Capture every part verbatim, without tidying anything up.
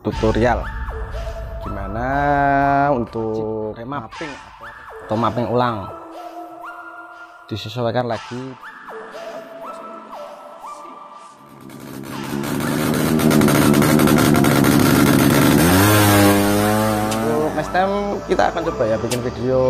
tutorial gimana untuk remapping atau mapping ulang, disesuaikan lagi. Untuk next time kita akan coba ya bikin video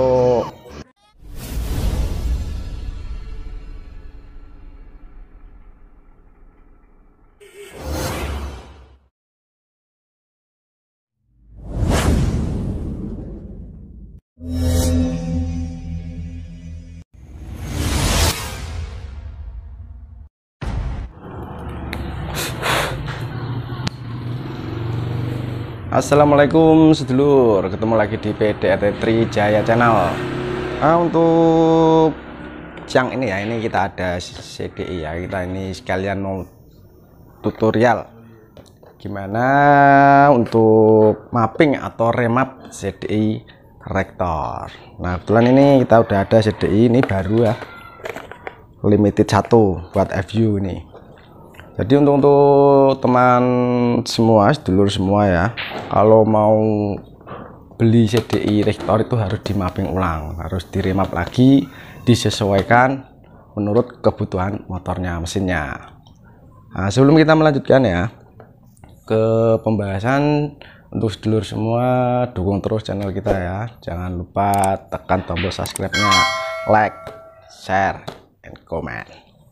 Assalamualaikum sedulur, ketemu lagi di P D R T Trijaya Channel. Nah, untuk siang ini ya, ini kita ada C D I ya, kita ini sekalian mau tutorial gimana untuk mapping atau remap C D I rektor. Nah, kebetulan ini kita udah ada C D I ini baru ya, limited satu buat F U ini. Jadi untuk, untuk teman semua, sedulur semua ya, kalau mau beli C D I rektor itu harus di mapping ulang, harus diremap lagi, disesuaikan menurut kebutuhan motornya, mesinnya. Nah, sebelum kita melanjutkan ya ke pembahasan, untuk sedulur semua dukung terus channel kita ya, jangan lupa tekan tombol subscribe-nya, like, share, and comment.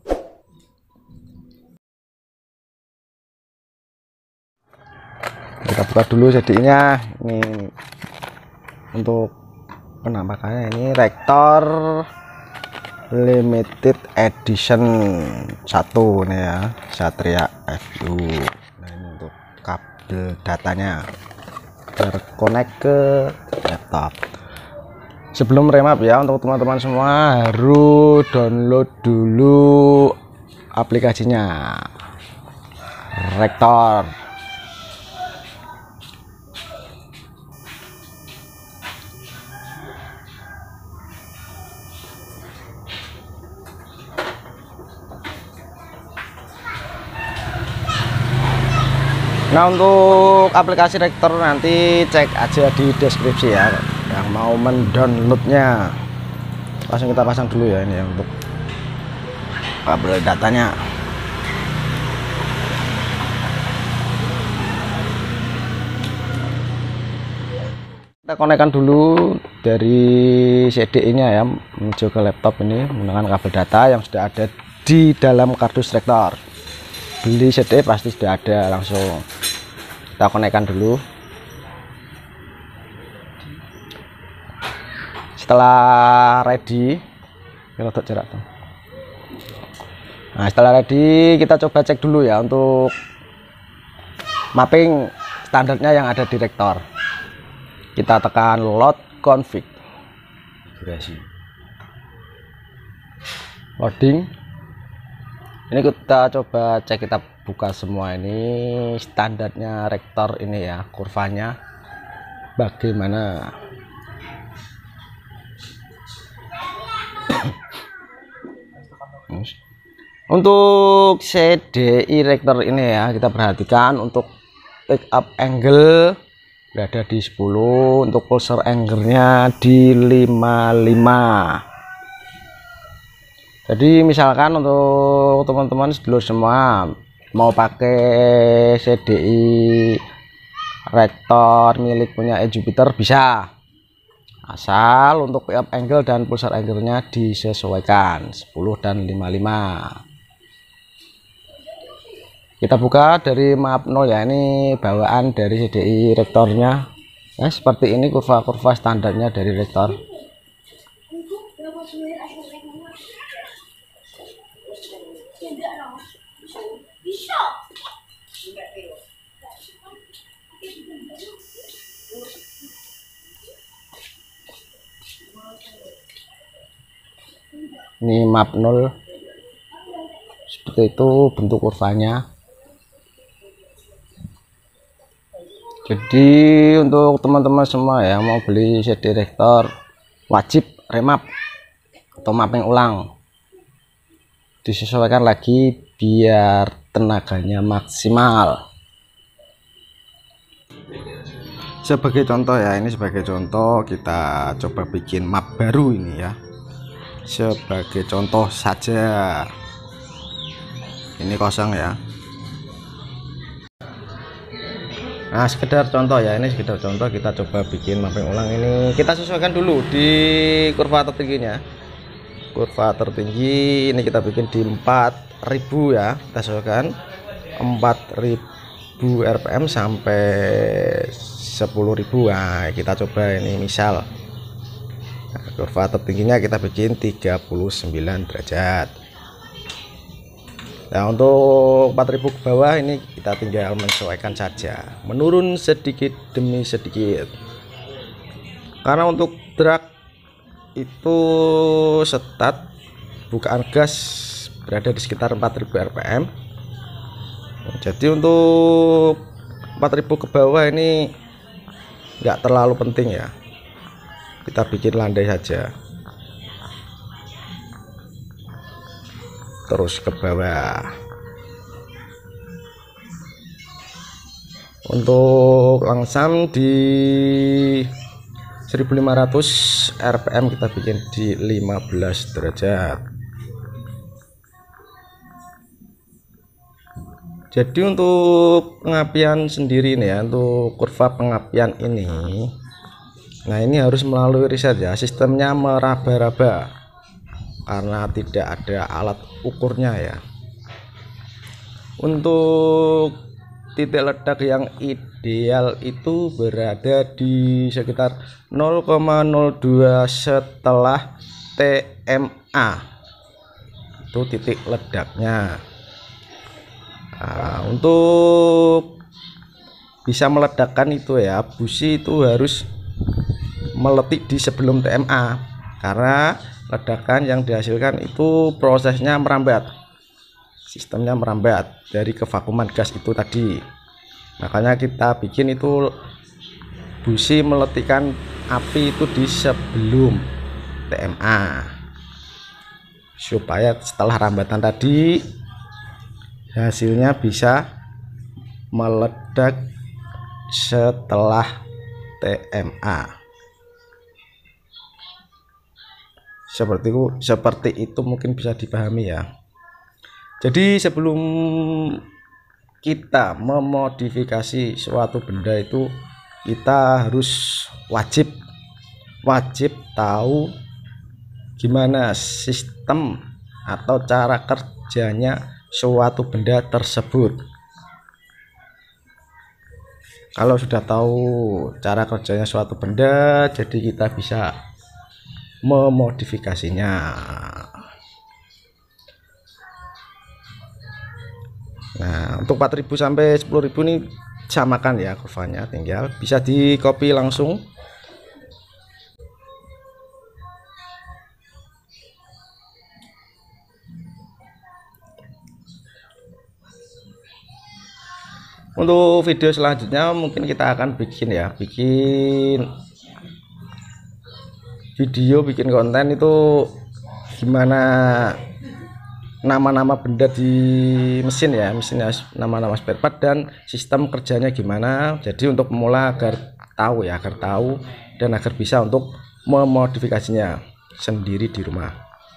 Kita buka dulu C D I-nya. Ini untuk penampakannya, ini rektor limited edition satu nih ya, Satria F U. Nah, ini untuk kabel datanya terkonek ke laptop. Sebelum remap ya, untuk teman-teman semua harus download dulu aplikasinya rektor. Nah, untuk aplikasi rektor nanti cek aja di deskripsi ya, yang mau mendownloadnya. Langsung kita pasang dulu ya, ini ya, untuk kabel datanya. Kita konekkan dulu dari C D I-nya ya, menuju ke laptop ini menggunakan kabel data yang sudah ada di dalam kardus rektor. Beli C D I pasti sudah ada, langsung kita konekkan dulu. Setelah ready, kita jarak tuh. Nah, setelah ready kita coba cek dulu ya untuk mapping standarnya yang ada di rektor. Kita tekan load config, loading. Ini kita coba cek, kita buka semua ini standarnya rektor ini ya, kurvanya bagaimana. Untuk C D I rektor ini ya, kita perhatikan untuk pick up angle berada di sepuluh, untuk pulser angle-nya di lima puluh lima. Jadi misalkan untuk teman-teman sedulur semua mau pakai C D I rektor milik punya E-Jupiter bisa, asal untuk pick up angle dan pulsar angle-nya disesuaikan sepuluh dan lima puluh lima. Kita buka dari map nol ya, ini bawaan dari C D I rektornya. Nah, seperti ini kurva-kurva standarnya dari rektor. Ini map nol, seperti itu bentuk kurvanya. Jadi untuk teman-teman semua ya mau beli C D I rektor wajib remap atau mapping ulang, disesuaikan lagi biar tenaganya maksimal. sebagai contoh ya, ini sebagai contoh kita coba bikin map baru ini ya, sebagai contoh saja. Ini kosong ya. Nah, sekedar contoh ya, ini sekedar contoh, kita coba bikin mapping ulang. Ini kita sesuaikan dulu di kurva tertingginya. Kurva tertinggi ini kita bikin di empat ribu ya, kita sesuaikan empat ribu R P M sampai sepuluh ribu. Nah, kita coba ini misal. Nah, kurva tertingginya kita bikin tiga puluh sembilan derajat. Nah, untuk empat ribu ke bawah ini kita tinggal menyesuaikan saja, menurun sedikit demi sedikit. Karena untuk truk itu start bukaan gas berada di sekitar empat ribu R P M. Jadi untuk empat ribu ke bawah ini enggak terlalu penting ya. Kita bikin landai saja. Terus ke bawah. Untuk langsam di seribu lima ratus R P M kita bikin di lima belas derajat. Jadi untuk pengapian sendiri nih ya, untuk kurva pengapian ini, nah ini harus melalui riset ya, sistemnya meraba-raba karena tidak ada alat ukurnya ya. Untuk titik ledak yang ideal itu berada di sekitar nol koma nol dua setelah T M A, itu titik ledaknya. Nah, untuk bisa meledakkan itu ya, busi itu harus meletik di sebelum T M A, karena ledakan yang dihasilkan itu prosesnya merambat, sistemnya merambat dari kevakuman gas itu tadi. Makanya kita bikin itu busi meletikkan api itu di sebelum T M A, supaya setelah rambatan tadi hasilnya bisa meledak setelah T M A. Seperti itu, seperti itu mungkin bisa dipahami ya. Jadi sebelum kita memodifikasi suatu benda itu, kita harus wajib wajib tahu gimana sistem atau cara kerjanya suatu benda tersebut. Kalau sudah tahu cara kerjanya suatu benda, jadi kita bisa memodifikasinya. Nah, untuk empat ribu sampai sepuluh ribu ini samakan ya kurvanya, tinggal bisa di copy langsung. Untuk video selanjutnya mungkin kita akan bikin ya, bikin video, bikin konten itu gimana nama-nama benda di mesin ya, mesinnya nama-nama spare part dan sistem kerjanya gimana. Jadi untuk pemula agar tahu ya, agar tahu dan agar bisa untuk memodifikasinya sendiri di rumah.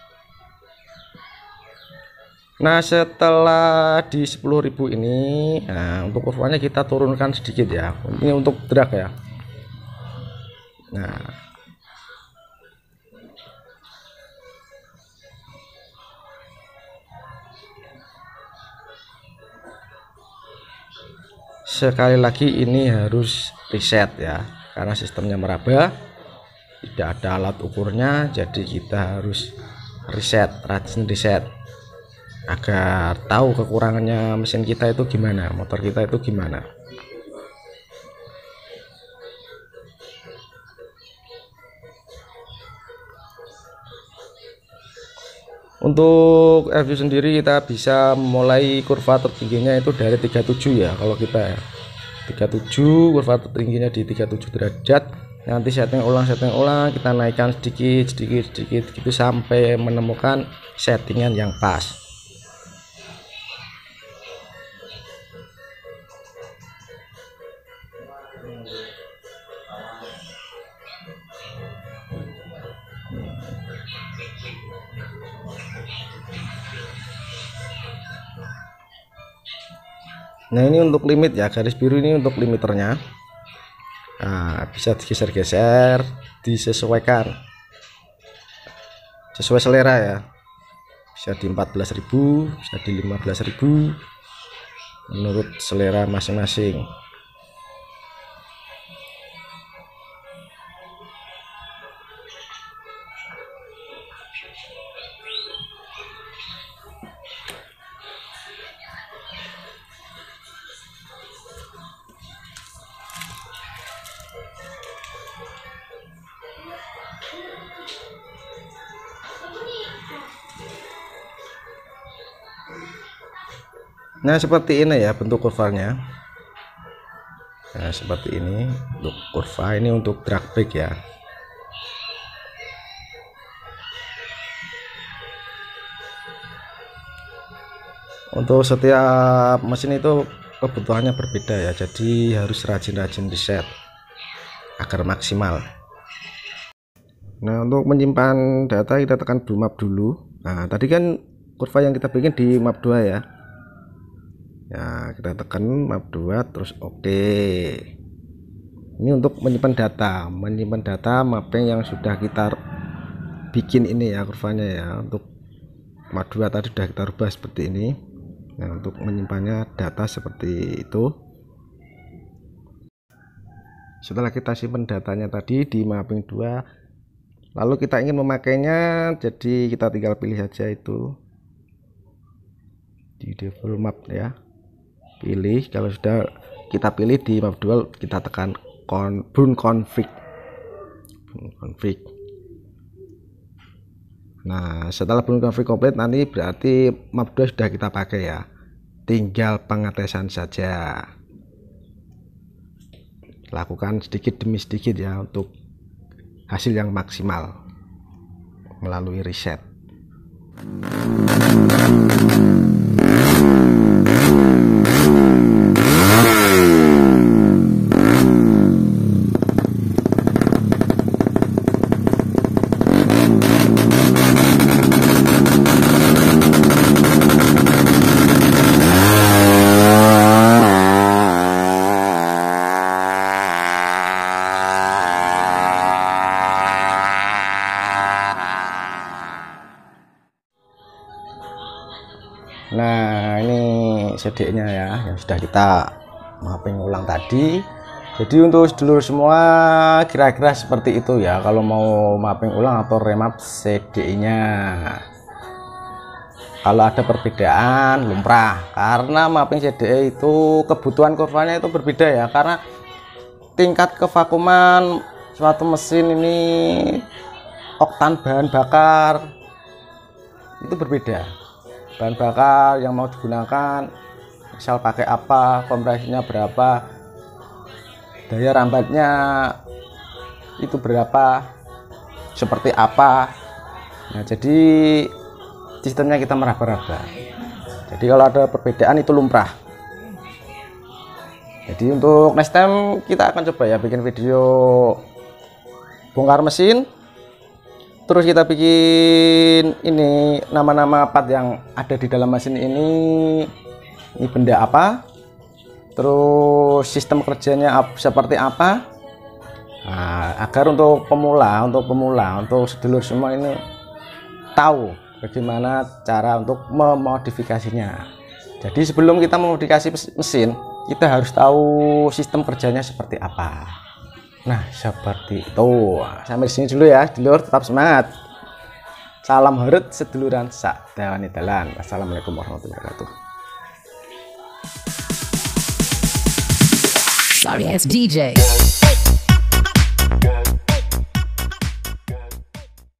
Nah, setelah di sepuluh ribu ini, nah untuk kurvanya kita turunkan sedikit ya. Ini untuk truk ya. Nah, sekali lagi ini harus reset ya, karena sistemnya meraba, tidak ada alat ukurnya, jadi kita harus reset, rajin reset agar tahu kekurangannya mesin kita itu gimana, motor kita itu gimana. Untuk review sendiri kita bisa mulai kurva tertingginya itu dari tiga puluh tujuh ya, kalau kita ya tiga puluh tujuh, kurva tertingginya di tiga puluh tujuh derajat. Nanti setting ulang setting ulang kita naikkan sedikit sedikit sedikit gitu sampai menemukan settingan yang pas. Nah ini untuk limit ya, garis biru ini untuk limiternya. Nah, bisa digeser-geser, disesuaikan sesuai selera ya, bisa di empat belas ribu, bisa di lima belas ribu, menurut selera masing-masing. Nah seperti ini ya bentuk kurvanya. Nah seperti ini untuk kurva, ini untuk drag brake ya. Untuk setiap mesin itu kebutuhannya berbeda ya, jadi harus rajin-rajin reset agar maksimal. Nah untuk menyimpan data kita tekan blue map dulu. Nah tadi kan kurva yang kita bikin di map dua ya. Ya kita tekan map dua terus oke. Okay. Ini untuk menyimpan data, menyimpan data mapping yang sudah kita bikin ini ya kurvanya ya. Untuk map dua tadi sudah kita rubah seperti ini. Nah untuk menyimpannya data seperti itu. Setelah kita simpan datanya tadi di mapping dua, lalu kita ingin memakainya, jadi kita tinggal pilih saja itu di default map ya. Pilih, kalau sudah kita pilih di map dua, kita tekan con run config. config. Nah, setelah run config komplit nanti berarti map dua sudah kita pakai ya. Tinggal pengetesan saja. Lakukan sedikit demi sedikit ya untuk hasil yang maksimal melalui reset. Nah ini C D nya ya yang sudah kita mapping ulang tadi. Jadi untuk sedulur semua kira-kira seperti itu ya kalau mau mapping ulang atau remap C D nya. Kalau ada perbedaan lumrah, karena mapping C D E itu kebutuhan kurvanya itu berbeda ya, karena tingkat kevakuman suatu mesin ini, oktan bahan bakar itu berbeda. Bahan bakar yang mau digunakan misal pakai apa, kompresinya berapa, daya rambatnya itu berapa, seperti apa. Nah jadi sistemnya kita meraba-raba, jadi kalau ada perbedaan itu lumrah. Jadi untuk next time kita akan coba ya bikin video bongkar mesin, terus kita bikin ini nama-nama part yang ada di dalam mesin ini, ini benda apa, terus sistem kerjanya seperti apa. Nah, agar untuk pemula, untuk pemula, untuk sedulur semua ini tahu bagaimana cara untuk memodifikasinya. Jadi sebelum kita memodifikasi mesin, kita harus tahu sistem kerjanya seperti apa. Nah seperti itu. Sampai di sini dulu ya sedulur, tetap semangat. Salam harut seduluran sak dawani dalan. Wassalamualaikum warahmatullahi wabarakatuh. Sorry, it's D J.